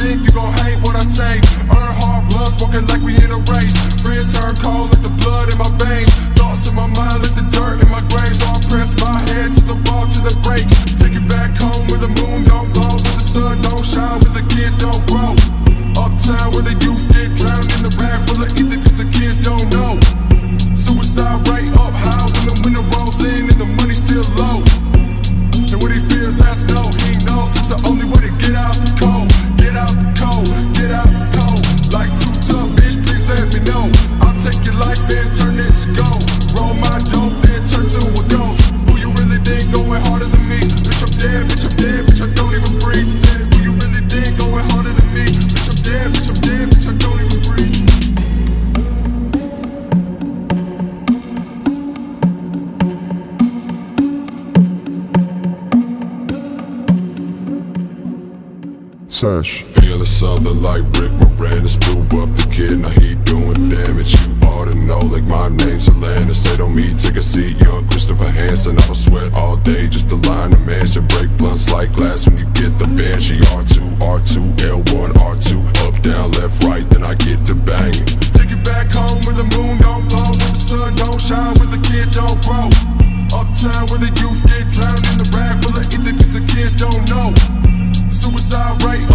think you gon' hate what I say. Earn hard blood, smoking like we in a race. Friends turn cold like the blood in my veins. Thoughts in my mind like the dirt in my grave. So I press my head to the wall, to the brakes. Take it back home where the moon don't glow, where the sun don't shine, where the kids don't grow. Uptown where the youth get drowned in the bag full of ether cause the kids don't know. Suicide rate up high when the winter rolls in and the money still low. And what he feels, I know, he knows it's the only way to get out the cold. Get out the cold, get out the cold. Like too tough, bitch, please let me know. I'll take your life and turn it to gold. Roll my dope and turn to a ghost. Who you really think going harder than me? Bitch, I'm dead, bitch, I'm dead, bitch, I don't even breathe. Who you really think going harder than me? Bitch, I'm dead, bitch, I'm dead, bitch, I don't even breathe. Search. Feeling something like Rick Moranis. Blew up the kid, now he doing damage. You ought to know, like my name's Atlantis. Say on me, take a seat, young Christopher Hansen. I don't sweat all day, just to line the mansion. Break blunts like glass when you get the banshee. R2, R2, L1, R2. Up, down, left, right, then I get to banging. Take it back home where the moon don't glow, where the sun don't shine, where the kids don't grow. Uptown where the youth get drowned in the rag full of ether cause the kids don't know. Suicide rate